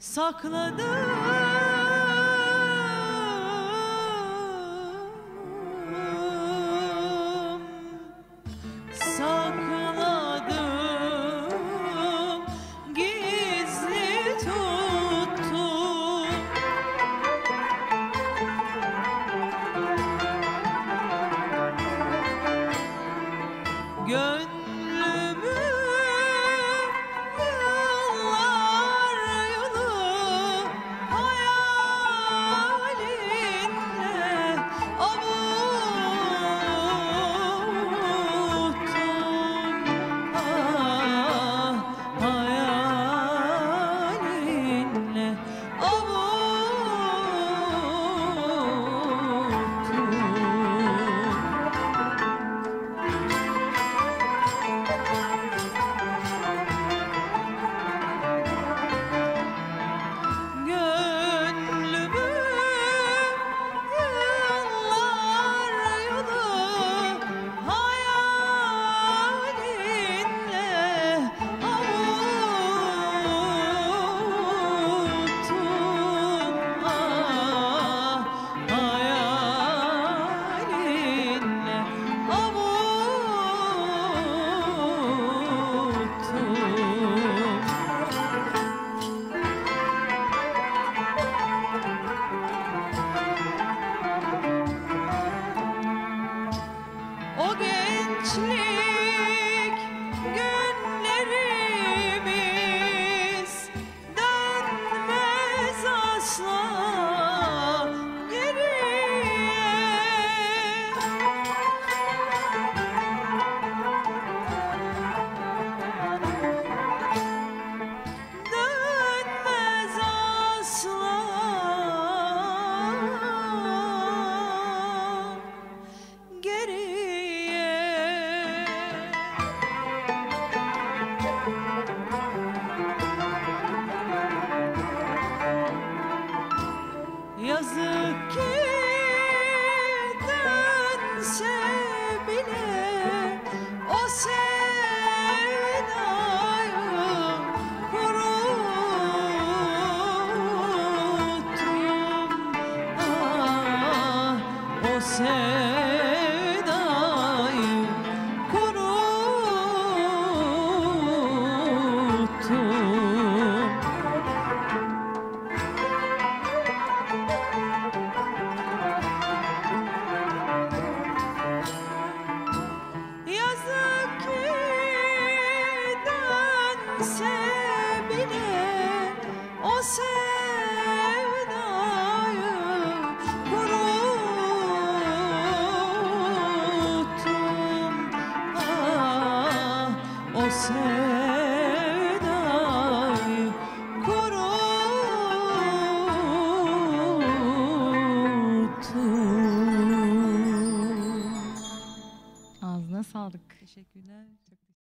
sakladım. Sakladım, gizli tuttum. Gönlümü yıllar yılı hayalinle avuttum. Ah, hayalinle avuttum. O gençlik günlerimiz dönmez asla geriye. Dönmez asla geriye. Yazık ki dönse bile o sevdayı kuruttum. Ah, o sevdayı kuruttum. Yazık ki dönse bile o sevdayı kuruttum. Ah, o sevdayı kuruttum. Ağzına sağlık. Teşekkürler. Çok